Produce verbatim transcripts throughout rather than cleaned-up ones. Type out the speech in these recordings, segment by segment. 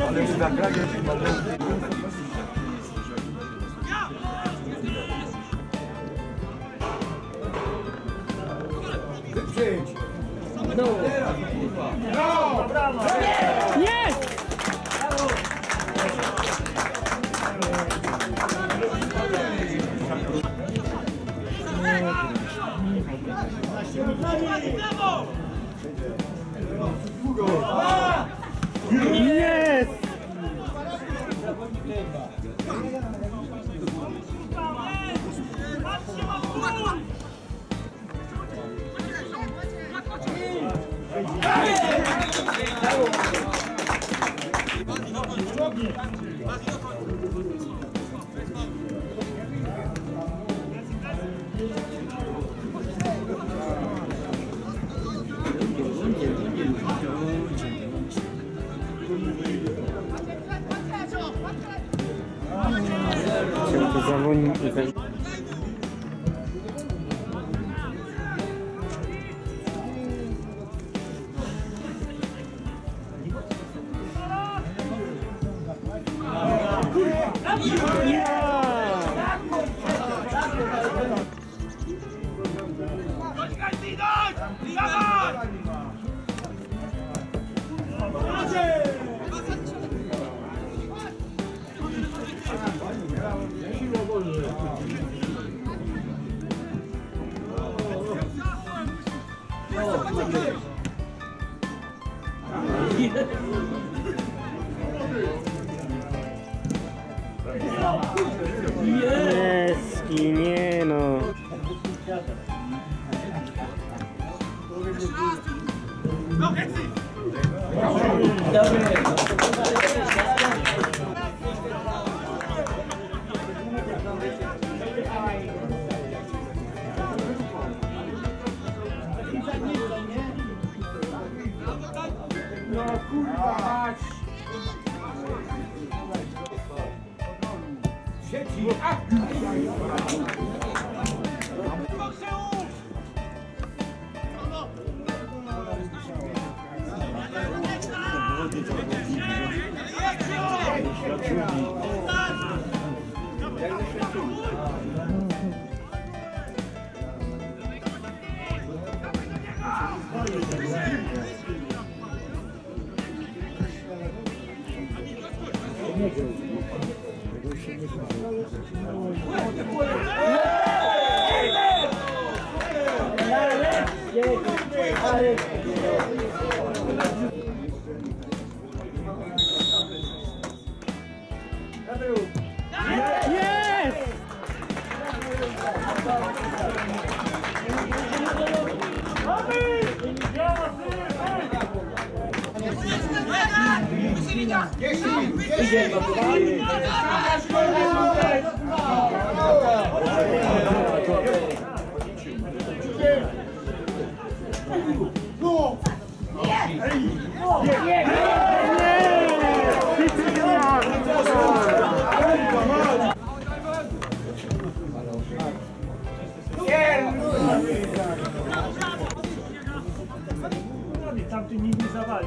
No! No! Brawo! Jest! Jest! To zawodnik. Jeski, nie no. No kurwa mać! Sieci! Tamty nikt nie zawali.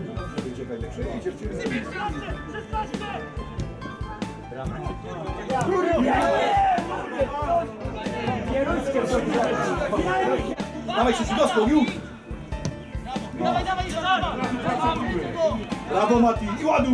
Dawaj się dostał, już! Dawaj, dawaj, dawaj! Brawo Mati, i ładuj!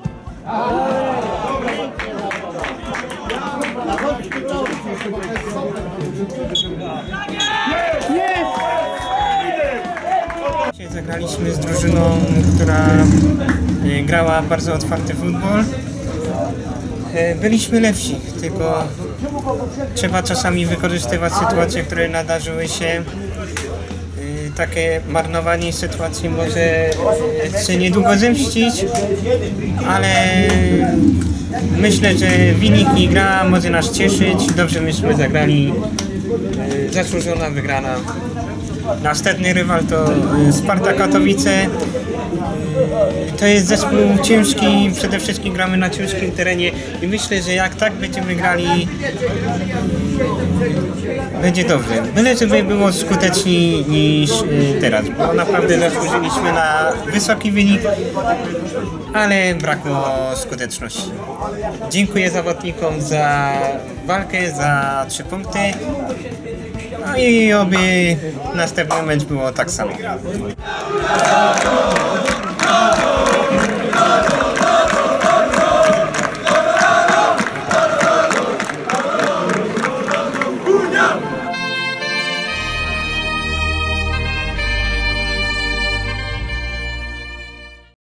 Dzisiaj zagraliśmy z drużyną, która grała bardzo otwarty futbol. Byliśmy lepsi, tylko trzeba czasami wykorzystywać sytuacje, które nadarzyły się. Takie marnowanie sytuacji może się niedługo zemścić, ale myślę, że wynik i gra może nas cieszyć. Dobrze myśmy zagrali, zasłużona wygrana. Następny rywal to Sparta Katowice. To jest zespół ciężki, przede wszystkim gramy na ciężkim terenie i myślę, że jak tak będziemy grali będzie dobrze. Byle żeby było skuteczniej niż y, teraz, bo naprawdę zasłużyliśmy na wysoki wynik, ale brakło skuteczności. Dziękuję zawodnikom za walkę, za trzy punkty. No i oby następny mecz było tak samo.